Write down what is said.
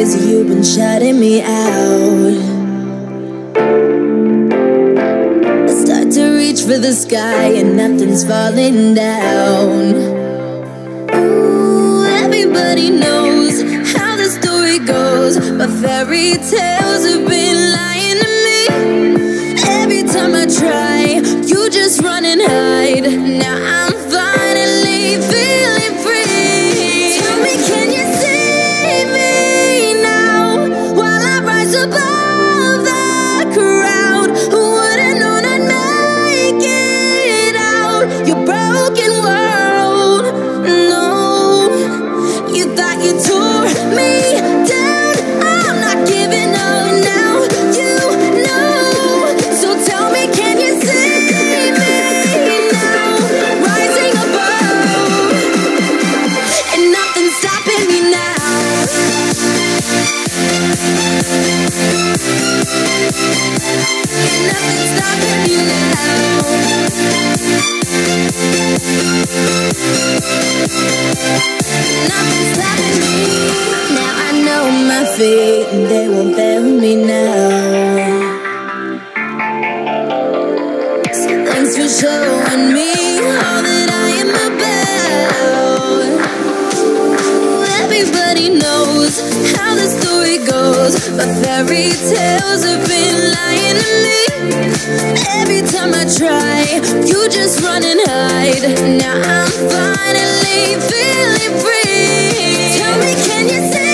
days you've been shutting me out. I start to reach for the sky and nothing's falling down. Ooh, everybody knows how the story goes, but fairy tales have been lying to me. Every time I try, you just run and hide. Now I'm finally feeling free. Tell me, can you see me now, while I rise above the crowd? Who would've known I'd make it out your broken world? No, you thought you tore me down. I'm not giving up now, you know. So tell me, can you see me now, rising above, and nothing's stopping me now. And nothing's stopping me now. Nothing's stopping me. Now I know my fate and they won't fail me now. So thanks for showing me all that I am about. Everybody knows how the story goes, but fairy tales have been lying to me. Every time I try, you just run and hide. Now I'm finally feeling free. Tell me, can you see